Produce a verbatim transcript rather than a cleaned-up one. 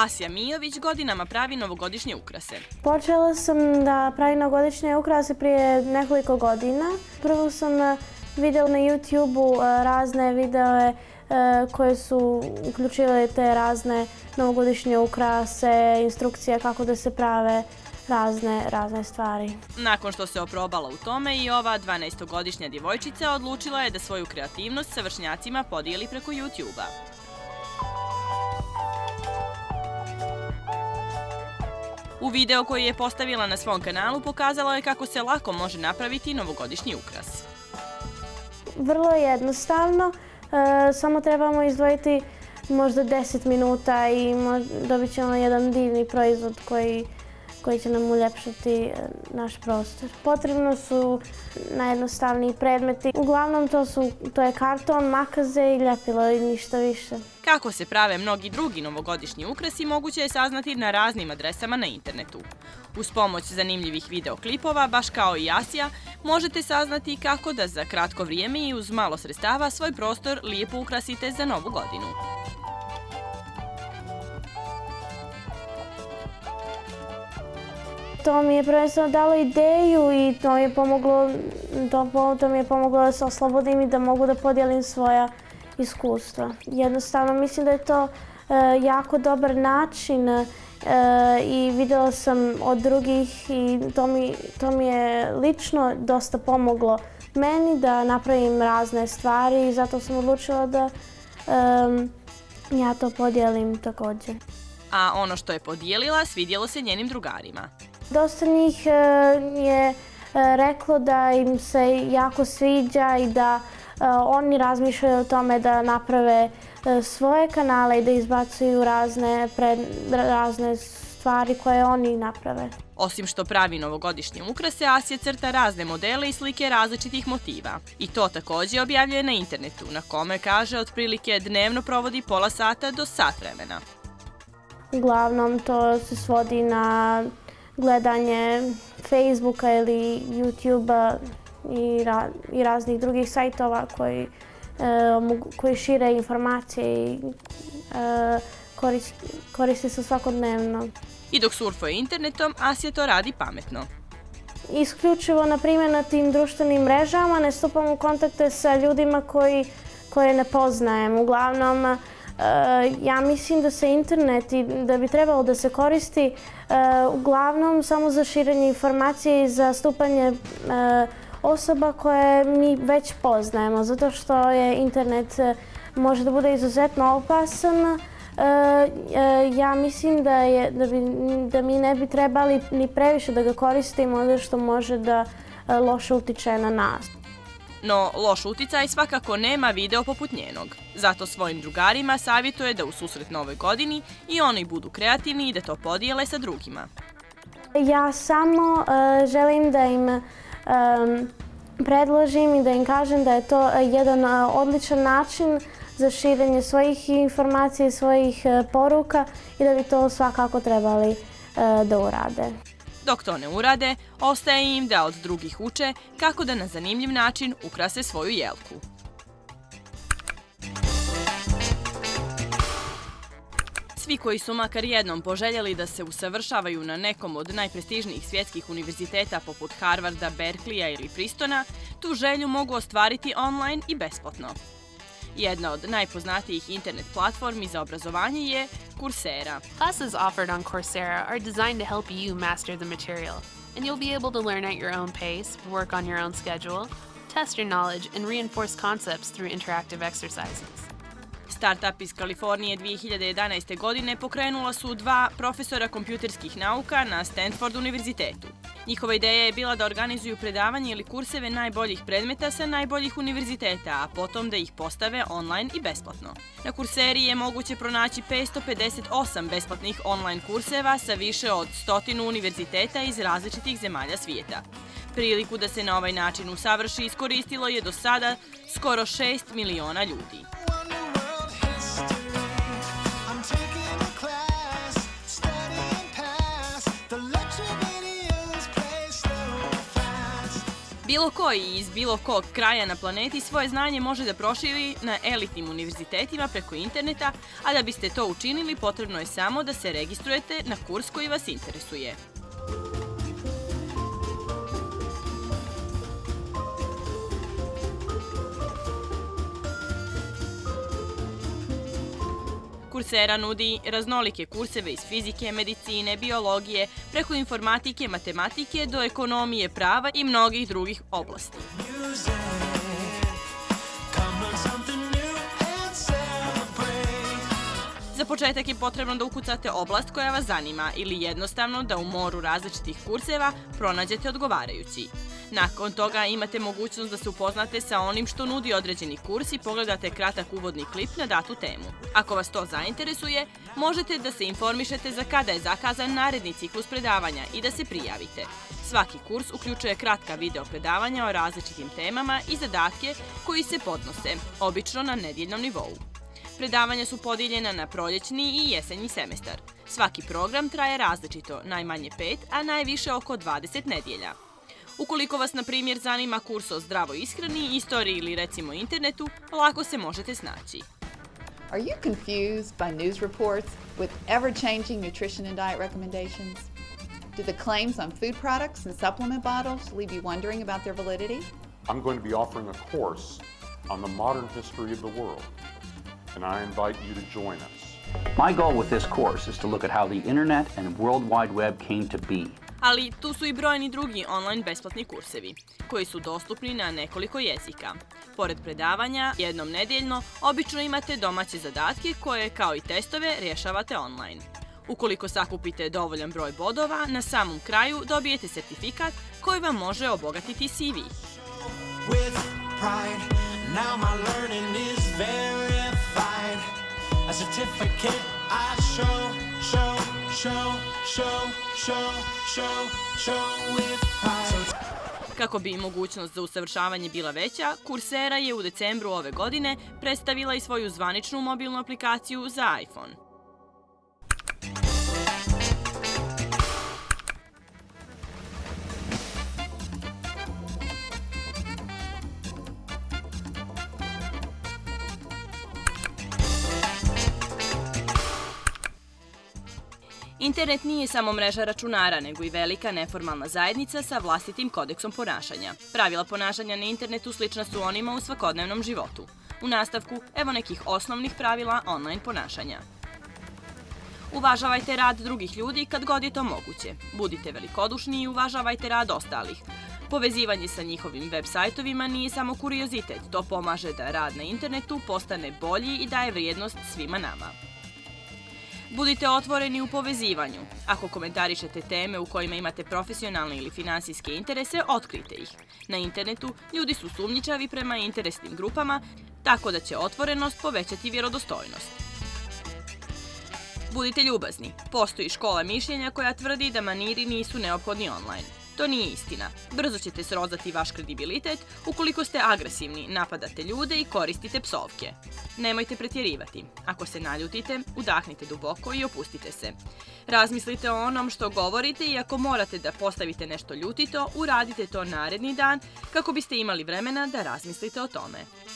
Asja Mijović godinama pravi novogodišnje ukrase. Počela sam da pravim novogodišnje ukrase prije nekoliko godina. Prvo sam vidjela na YouTube-u razne videe koje su uključile te razne novogodišnje ukrase, instrukcije kako da se prave razne, razne stvari. Nakon što se oprobala u tome, i ova dvanaestogodišnja djevojčica odlučila je da svoju kreativnost sa vršnjacima podijeli preko YouTube-a. U video koji je postavila na svom kanalu pokazala je kako se lako može napraviti novogodišnji ukras. Vrlo je jednostavno, e, samo trebamo izdvojiti možda deset minuta i dobit ćemo jedan divni proizvod koji, koji će nam uljepšati naš prostor. Potrebno su najjednostavniji predmeti. Uglavnom to, su, to je karton, makaze i ljepilo i ništa više. Kako se prave mnogi drugi novogodišnji ukrasi moguće je saznati na raznim adresama na internetu. Uz pomoć zanimljivih videoklipova, baš kao i Asja, možete saznati kako da za kratko vrijeme i uz malo sredstava svoj prostor lijepo ukrasite za novu godinu. To mi je prvenstveno dalo ideju i to mi je pomoglo, to, to mi je pomoglo da se oslobodim i da mogu da podijelim svoja iskustva. Jednostavno mislim da je to e, jako dobar način e, i vidjela sam od drugih i to mi, to mi je lično dosta pomoglo meni da napravim razne stvari i zato sam odlučila da e, ja to podijelim također. A ono što je podijelila svidjelo se njenim drugarima. Dosta njih je reklo da im se jako sviđa i da oni razmišljaju o tome da naprave svoje kanale i da izbacuju razne, pred, razne stvari koje oni naprave. Osim što pravi novogodišnje ukrase, Asja crta razne modele i slike različitih motiva. I to također objavljuje na internetu, na kome kaže otprilike dnevno provodi pola sata do sat vremena. Uglavnom to se svodi na gledanje Facebooka ili YouTubea i, ra, i raznih drugih sajtova koji, e, koji šire informacije i e, korist, koriste se svakodnevno. I dok surfuje internetom, Asja to radi pametno. Isključivo, na primjer, na tim društvenim mrežama ne stupam u kontakte sa ljudima koji, koje ne poznajem. Uglavnom, ja mislim da se internet i da bi trebalo da se koristi uglavnom samo za širenje informacije i za stupanje osoba koje mi već poznajemo, zato što je internet može da bude izuzetno opasan. Ja mislim da, je, da, bi, da mi ne bi trebali ni previše da ga koristimo, zato što može da loše utiče na nas. No, loš uticaj svakako nema video poput njenog. Zato svojim drugarima savjetuje da u susret novoj godini i oni budu kreativni i da to podijele sa drugima. Ja samo uh, želim da im um, predložim i da im kažem da je to jedan uh, odličan način za širenje svojih informacija i svojih uh, poruka i da bi to svakako trebali uh, da urade. Dok to ne urade, ostaje im da od drugih uče kako da na zanimljiv način ukrase svoju jelku. Svi koji su makar jednom poželjeli da se usavršavaju na nekom od najprestižnijih svjetskih univerziteta poput Harvarda, Berkeleya ili Pristona, tu želju mogu ostvariti online i besplatno. Jedna od najpoznatijih internet platformi za obrazovanje je Coursera. Classes offered on Coursera are designed to help you master the material, and you'll be able to learn at your own pace, work on your own schedule, test your knowledge, and reinforce concepts through interactive exercises. Startup iz Kalifornije dvije hiljade jedanaeste. godine pokrenula su dva profesora kompjuterskih nauka na Stanford univerzitetu. Njihova ideja je bila da organizuju predavanje ili kurseve najboljih predmeta sa najboljih univerziteta, a potom da ih postave online i besplatno. Na Courseri je moguće pronaći petsto pedeset osam besplatnih online kurseva sa više od stotinu univerziteta iz različitih zemalja svijeta. Priliku da se na ovaj način usavrši iskoristilo je do sada skoro šest miliona ljudi. Bilo koji iz bilo kog kraja na planeti svoje znanje može da proširi na elitnim univerzitetima preko interneta, a da biste to učinili potrebno je samo da se registrujete na kurs koji vas interesuje. Coursera nudi raznolike kurseve iz fizike, medicine, biologije, preko informatike, matematike do ekonomije, prava i mnogih drugih oblasti. Za početak je potrebno da ukucate oblast koja vas zanima ili jednostavno da u moru različitih kurseva pronađete odgovarajući. Nakon toga imate mogućnost da se upoznate sa onim što nudi određeni kurs i pogledate kratak uvodni klip na datu temu. Ako vas to zainteresuje, možete da se informišete za kada je zakazan naredni ciklus predavanja i da se prijavite. Svaki kurs uključuje kratka video predavanja o različitim temama i zadatke koji se podnose, obično na nedjeljnom nivou. Predavanja su podijeljena na proljećni i jesenji semestar. Svaki program traje različito, najmanje pet, a najviše oko dvadeset nedjelja. Ukoliko vas, na primjer, zanima kurs o zdravoj ishrani, istoriji ili recimo internetu, lako se možete snaći. Are you confused by news reports with ever-changing nutrition and diet recommendations? Do the claims on food products and supplement bottles leave you wondering about their validity? I'm going to be offering a course on the modern history of the world, and I invite you to join us. My goal with this course is to look at how the internet and World Wide Web came to be. Ali tu su i brojni drugi online besplatni kursevi, koji su dostupni na nekoliko jezika. Pored predavanja, jednom nedeljno, obično imate domaće zadatke koje, kao i testove, rješavate online. Ukoliko sakupite dovoljan broj bodova, na samom kraju dobijete sertifikat koji vam može obogatiti C V. Kako bi mogućnost za usavršavanje bila veća, Coursera je u decembru ove godine predstavila i svoju zvaničnu mobilnu aplikaciju za iPhone. Internet nije samo mreža računara, nego i velika neformalna zajednica sa vlastitim kodeksom ponašanja. Pravila ponašanja na internetu slična su onima u svakodnevnom životu. U nastavku, evo nekih osnovnih pravila online ponašanja. Uvažavajte rad drugih ljudi kad god je to moguće. Budite velikodušni i uvažavajte rad ostalih. Povezivanje sa njihovim web sajtovima nije samo kuriozitet, to pomaže da rad na internetu postane bolji i daje vrijednost svima nama. Budite otvoreni u povezivanju. Ako komentarišete teme u kojima imate profesionalne ili finansijske interese, otkrijte ih. Na internetu ljudi su sumnjičavi prema interesnim grupama, tako da će otvorenost povećati vjerodostojnost. Budite ljubazni. Postoji škola mišljenja koja tvrdi da maniri nisu neophodni online. To nije istina. Brzo ćete srozati vaš kredibilitet ukoliko ste agresivni, napadate ljude i koristite psovke. Nemojte pretjerivati. Ako se naljutite, udahnite duboko i opustite se. Razmislite o onom što govorite i ako morate da postavite nešto ljutito, uradite to naredni dan kako biste imali vremena da razmislite o tome.